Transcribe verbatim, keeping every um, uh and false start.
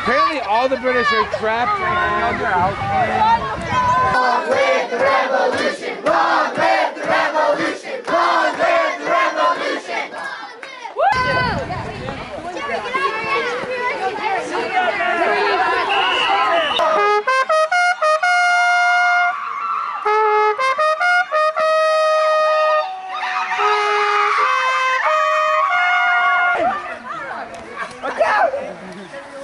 Apparently all the British are trapped and they're out. Long live the revolution! Long live the revolution! Long live the revolution! Look out!